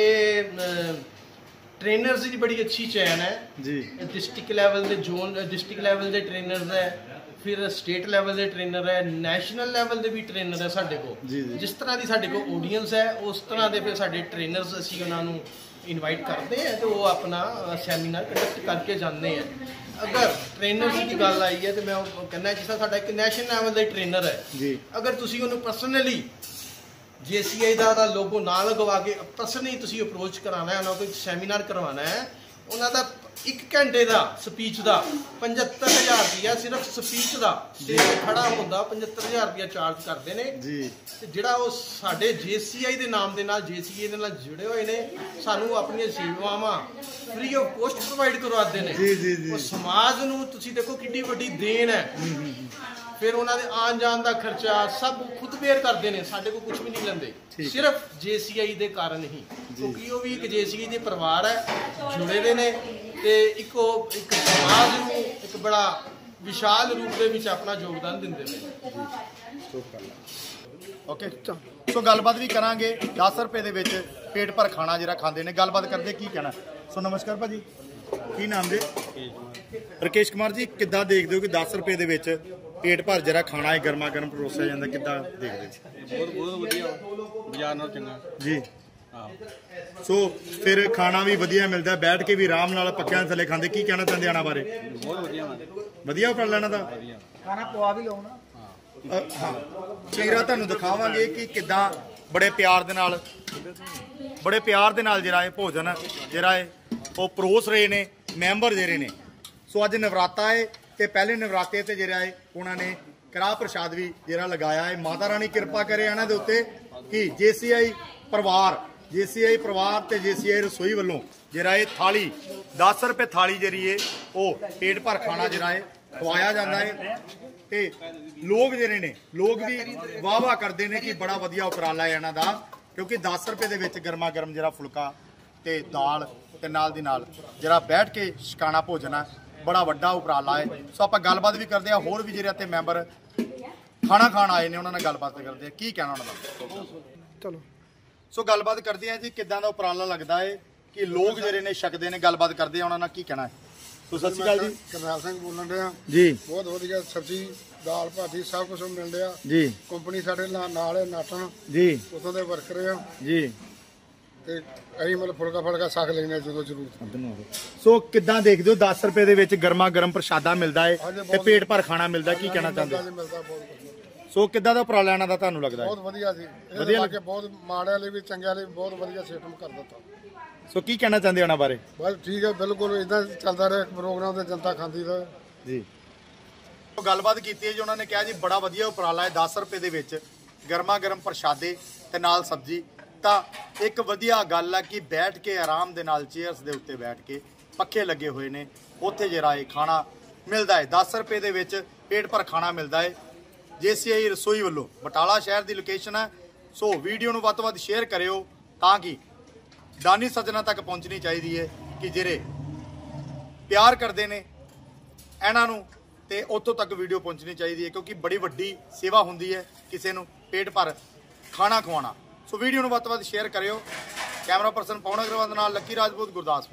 [SPEAKER 1] ਟ੍ਰੇਨਰਸ ਦੀ ਬੜੀ ਅੱਛੀ ਚੈਨ ਹੈ, ਡਿਸਟ੍ਰਿਕਟ ਲੈਵਲ ਦੇ ਡਿਸਟ੍ਰਿਕਟ ਲੈਵਲ ਦੇ ਟ੍ਰੇਨਰਸ ਹੈ, ਫਿਰ ਸਟੇਟ ਲੈਵਲ ਦੇ ਟ੍ਰੇਨਰ ਹੈ, ਨੈਸ਼ਨਲ ਲੈਵਲ ਦੇ ਵੀ ਟ੍ਰੇਨਰ ਹੈ ਸਾਡੇ ਕੋਲ। ਜਿਸ ਤਰ੍ਹਾਂ ਦੀ ਸਾਡੇ ਕੋਲ ਆਡੀਅנס ਹੈ ਉਸ ਤਰ੍ਹਾਂ ਦੇ ਫਿਰ ਸਾਡੇ ਟ੍ਰੇਨਰਸ ਅਸੀਂ ਉਹਨਾਂ ਨੂੰ ਇਨਵਾਈਟ ਕਰਦੇ हैं तो वो अपना सैमीनार कंडक्ट करके जाते हैं। अगर ट्रेनर की गल आई है तो मैं कहना जिस तरह साडा एक नैशनल लेवल का ट्रेनर है, अगर तुसी उन्हें परसनली JCI ਦਾ ਲੋਗੋ ਨਾ ਲਗਵਾ ਕੇ ਪਰਸਨਲੀ ਤੁਸੀਂ ਅਪਰੋਚ ਕਰਾਉਣਾ ਹੈ, ਉਹਨਾਂ ਕੋਲ ਸੈਮੀਨਾਰ ਕਰਵਾਉਣਾ ਹੈ, ਉਹਨਾਂ ਦਾ 1 ਘੰਟੇ ਦਾ ਸਪੀਚ ਦਾ 75000 ਰੁਪਇਆ ਸਿਰਫ ਸਪੀਚ ਦਾ ਤੇ ਖੜਾ ਹੁੰਦਾ 75000 ਰੁਪਇਆ ਚਾਰਜ ਕਰਦੇ ਨੇ ਜੀ। ਤੇ ਜਿਹੜਾ ਉਹ ਸਾਡੇ JCI ਦੇ ਨਾਮ ਦੇ ਨਾਲ JCI ਦੇ ਨਾਲ ਜੁੜੇ ਹੋਏ ਨੇ, ਸਾਨੂੰ ਆਪਣੀਆਂ ਸੇਵਾਵਾਂ ਫ੍ਰੀ ਆਫ ਕੋਸਟ ਪ੍ਰੋਵਾਈਡ ਕਰਵਾਉਂਦੇ ਨੇ ਜੀ। ਉਹ ਸਮਾਜ ਨੂੰ ਤੁਸੀਂ ਦੇਖੋ ਕਿੰਨੀ ਵੱਡੀ ਦੇਣ ਹੈ। ਫਿਰ ਉਹਨਾਂ ਦੇ ਆਉਣ ਜਾਣ ਦਾ ਖਰਚਾ ਸਭ ਖੁਦ ਬੇਅਰ ਕਰਦੇ ਨੇ, ਸਾਡੇ ਕੋਲ ਕੁਝ ਵੀ ਨਹੀਂ ਲੈਂਦੇ, ਸਿਰਫ JCI ਦੇ ਕਾਰਨ ਹੀ, ਕਿਉਂਕਿ ਉਹ ਵੀ ਇੱਕ JCI ਦੇ ਪਰਿਵਾਰ ਹੈ, ਜੁੜੇ ਦੇ ਨੇ ਤੇ ਇੱਕ ਸਮਾਜ ਨੂੰ ਇੱਕ ਬੜਾ ਵਿਸ਼ਾਲ ਰੂਪ ਦੇ ਵਿੱਚ ਆਪਣਾ ਯੋਗਦਾਨ ਦਿੰਦੇ ਨੇ।
[SPEAKER 4] ਓਕੇ, ਸੋ ਗੱਲਬਾਤ ਵੀ ਕਰਾਂਗੇ। 10 ਰੁਪਏ ਦੇ ਵਿੱਚ ਪੇਟ ਭਰ ਖਾਣਾ ਜਿਹੜਾ ਖਾਂਦੇ ਨੇ, ਗੱਲਬਾਤ ਕਰਦੇ ਕੀ ਕਹਿਣਾ। ਸੋ ਨਮਸਕਾਰ ਭਾਜੀ, ਕੀ ਨਾਮ ਜੀ? ਰਕੇਸ਼ ਕੁਮਾਰ ਜੀ, ਕਿੱਦਾਂ ਦੇਖਦੇ ਹੋ ਕਿ 10 ਰੁਪਏ ਦੇ ਵਿੱਚ ਪੇਟ ਭਰ ਜਿਹੜਾ ਖਾਣਾ ਹੈ ਗਰਮਾ ਗਰਮ ਪਰੋਸਿਆ ਜਾਂਦਾ, ਕਿੱਦਾਂ ਦੇਖਦੇ ਜੀ?
[SPEAKER 5] ਬਹੁਤ ਵਧੀਆ, ਬਾਜ਼ਾਰ ਨਾਲ ਚੰਗਾ
[SPEAKER 4] ਜੀ। ਸੋ ਫਿਰ ਖਾਣਾ ਵੀ ਵਧੀਆ ਮਿਲਦਾ, ਬੈਠ ਕੇ ਵੀ ਆਰਾਮ ਨਾਲ ਪੱਕਿਆਂ ਥੱਲੇ ਖਾਂਦੇ। ਕੀ ਕਹਿਣਾ ਚਾਹੁੰਦੇ ਆਣਾ ਬਾਰੇ?
[SPEAKER 5] ਬਹੁਤ
[SPEAKER 4] ਵਧੀਆ ਉਪਰ ਲੈਣਾ ਦਾ
[SPEAKER 3] ਖਾਣਾ ਪਵਾ ਵੀ ਲਓ ਨਾ।
[SPEAKER 4] ਹਾਂ, ਚਿਹਰਾ ਤੁਹਾਨੂੰ ਦਿਖਾਵਾਂਗੇ ਕਿ ਕਿੱਦਾਂ ਬੜੇ ਪਿਆਰ ਦੇ ਨਾਲ ਜਿਹੜਾ ਇਹ ਭੋਜਨ ਜਿਹੜਾ ਹੈ ਉਹ ਪਰੋਸ ਰਹੇ ਨੇ ਮੈਂਬਰ ਜਿਹੜੇ ਨੇ। ਸੋ ਅੱਜ ਨਵਰਾਤਾ ਹੈ ਤੇ ਪਹਿਲੇ ਨਵਰਾਤੇ ਤੇ ਜਿਹੜਾ ਹੈ ਉਹਨਾਂ ਨੇ ਕੜਾਹ ਪ੍ਰਸ਼ਾਦ ਵੀ ਜਿਹੜਾ ਲਗਾਇਆ ਹੈ। ਮਾਤਾ ਰਾਣੀ ਕਿਰਪਾ ਕਰੇ ਇਹਨਾਂ ਦੇ ਉੱਤੇ ਕਿ JCI ਪਰਿਵਾਰ ਤੇ JCI ਰਸੋਈ ਵੱਲੋਂ ਜਿਹੜਾ ਇਹ ਥਾਲੀ 10 ਰੁਪਏ ਥਾਲੀ ਜਿਹੜੀ ਹੈ ਉਹ ਪੇਟ ਭਰ ਖਾਣਾ ਜਿਹੜਾ ਹੈ ਖਵਾਇਆ ਜਾਂਦਾ ਹੈ। ਤੇ ਲੋਕ ਜਿਹੜੇ ਨੇ ਲੋਕ ਵੀ ਵਾਹ ਕਰਦੇ ਨੇ ਕਿ ਬੜਾ ਵਧੀਆ ਉਪਰਾਲਾ ਹੈ ਇਹਨਾਂ ਦਾ, ਕਿਉਂਕਿ 10 ਰੁਪਏ ਦੇ ਵਿੱਚ ਗਰਮਾ ਗਰਮ ਜਿਹੜਾ ਫੁਲਕਾ ਤੇ ਦਾਲ ਤੇ ਨਾਲ ਦੀ ਨਾਲ ਜਿਹੜਾ ਬੈਠ ਕੇ ਛਕਾਣਾ ਭੋਜਨ ਹੈ, ਬੜਾ ਵੱਡਾ ਉਪਰਾਲਾ ਹੈ। ਸੋ ਆਪਾਂ ਗੱਲਬਾਤ ਵੀ ਕਰਦੇ ਆ, ਹੋਰ ਵੀ ਜਿਹੜੇ ਇੱਥੇ ਮੈਂਬਰ ਖਾਣਾ ਖਾਣ ਆਏ ਨੇ ਉਹਨਾਂ ਨਾਲ ਗੱਲਬਾਤ ਕਰਦੇ ਆ, ਕੀ ਕਹਿਣਾ ਉਹਨਾਂ ਦਾ। ਚਲੋ, ਸੋ ਗੱਲਬਾਤ ਕਰਦੇ ਆ ਜੀ, ਕਿੱਦਾਂ ਦਾ ਉਪਰਾਲਾ ਲੱਗਦਾ ਹੈ ਕਿ ਲੋਕ ਜਿਹੜੇ ਨੇ ਛਕਦੇ ਨੇ, ਗੱਲਬਾਤ ਕਰਦੇ ਆ ਉਹਨਾਂ ਨਾਲ, ਕੀ ਕਹਿਣਾ ਹੈ। ਸੋ ਸਤਿ ਸ਼੍ਰੀ ਅਕਾਲ ਜੀ।
[SPEAKER 5] ਕਰਨਾਲ ਸਿੰਘ ਬੋਲਣ ਰਿਹਾ
[SPEAKER 4] ਜੀ।
[SPEAKER 5] ਬਹੁਤ ਵਧੀਆ ਸਬਜ਼ੀ ਦਾਲ ਭਾਜੀ ਸਭ ਕੁਝ ਮਿਲ ਰਿਹਾ
[SPEAKER 4] ਜੀ।
[SPEAKER 5] ਕੰਪਨੀ ਸਾਡੇ ਨਾਲ ਹੈ ਨਾਟਨ
[SPEAKER 4] ਜੀ,
[SPEAKER 5] ਉਥੋਂ ਦੇ ਵਰਕਰ ਆ
[SPEAKER 4] ਜੀ।
[SPEAKER 5] ਤੇ ਅਸੀਂ ਮਤਲਬ ਫੁਲਕਾ ਛਕ ਲੈਣੇ ਜਦੋਂ ਜ਼ਰੂਰਤ।
[SPEAKER 4] ਸੋ ਕਿੱਦਾਂ ਦੇਖਦੇ ਹੋ 10 ਰੁਪਏ ਦੇ ਵਿੱਚ ਗਰਮਾ ਗਰਮ ਪ੍ਰਸ਼ਾਦਾ ਮਿਲਦਾ ਹੈ ਤੇ ਪੇਟ ਭਰ ਖਾਣਾ ਮਿਲਦਾ, ਕੀ ਕਹਿਣਾ ਚਾਹੁੰਦੇ?
[SPEAKER 5] ਮਿਲਦਾ ਬਹੁਤ ਵਧੀਆ।
[SPEAKER 4] ਸੋ ਕਿੱਦਾਂ ਦਾ ਉਪਰਾਲਾ ਇਹਨਾਂ ਦਾ ਤੁਹਾਨੂੰ ਲੱਗਦਾ ਹੈ?
[SPEAKER 5] ਬਹੁਤ ਵਧੀਆ ਸੀ, ਇਹਦੇ ਲਾ ਕੇ ਬਹੁਤ ਮਾੜਿਆਂ ਲਈ ਵੀ ਚੰਗਿਆਂ ਲਈ ਬਹੁਤ ਵਧੀਆ ਸਿਸਟਮ ਕਰ ਦਿੱਤਾ।
[SPEAKER 4] ਸੋ ਕੀ ਕਹਿਣਾ ਚਾਹੁੰਦੇ ਉਹਨਾਂ ਬਾਰੇ?
[SPEAKER 5] ਬਸ ਠੀਕ ਹੈ, ਬਿਲਕੁਲ ਇਦਾਂ ਚੱਲਦਾ ਰਹੇ ਪ੍ਰੋਗਰਾਮ ਤੇ ਜਨਤਾ ਖਾਂਦੀ ਰਹੇ
[SPEAKER 4] ਜੀ। ਗੱਲਬਾਤ ਕੀਤੀ ਹੈ ਜੀ, ਉਹਨਾਂ ਨੇ ਕਿਹਾ ਜੀ ਬੜਾ ਵਧੀਆ ਉਪਰਾਲਾ ਹੈ, 10 ਰੁਪਏ ਦੇ ਵਿੱਚ ਗਰਮਾ ਗਰਮ ਪ੍ਰਸ਼ਾਦੇ ਤੇ ਨਾਲ ਸਬਜ਼ੀ। ਤਾਂ ਇੱਕ ਵਧੀਆ ਗੱਲ ਹੈ ਕਿ ਬੈਠ ਕੇ ਆਰਾਮ ਦੇ ਨਾਲ ਚੇਅਰਸ ਦੇ ਉੱਤੇ ਬੈਠ ਕੇ, ਪੱਖੇ ਲੱਗੇ ਹੋਏ ਨੇ, ਉੱਥੇ ਜਿਹੜਾ ਇਹ ਖਾਣਾ ਮਿਲਦਾ ਹੈ। 10 ਰੁਪਏ ਦੇ ਵਿੱਚ ਪੇਟ ਭਰ ਖਾਣਾ ਮਿਲਦਾ ਹੈ JCI ਰਸੋਈ ਵੱਲੋਂ। ਬਟਾਲਾ ਸ਼ਹਿਰ ਦੀ ਲੋਕੇਸ਼ਨ ਹੈ। ਸੋ ਵੀਡੀਓ ਨੂੰ ਵੱਧ ਤੋਂ ਵੱਧ ਸ਼ੇਅਰ ਕਰਿਓ ਤਾਂ ਕਿ ਦਾਨੀ ਸੱਜਣਾ ਤੱਕ ਪਹੁੰਚਣੀ ਚਾਹੀਦੀ ਹੈ ਕਿ ਜਿਹੜੇ ਪਿਆਰ ਕਰਦੇ ਨੇ ਇਹਨਾਂ ਨੂੰ, ਤੇ ਉੱਥੋਂ ਤੱਕ ਵੀਡੀਓ ਪਹੁੰਚਣੀ ਚਾਹੀਦੀ ਹੈ, ਕਿਉਂਕਿ ਬੜੀ ਵੱਡੀ ਸੇਵਾ ਹੁੰਦੀ ਹੈ ਕਿਸੇ ਨੂੰ ਪੇਟ ਭਰ ਖਾਣਾ ਖਵਾਉਣਾ। ਸੋ ਵੀਡੀਓ ਨੂੰ ਵੱਧ ਤੋਂ ਵੱਧ ਸ਼ੇਅਰ ਕਰਿਓ। ਕੈਮਰਾ ਪਰਸਨ ਪਵਨ ਅਗਰਵਾਲ ਨਾਲ ਲੱਕੀ ਰਾਜਪੂਤ, ਗੁਰਦਾਸਪੁਰ।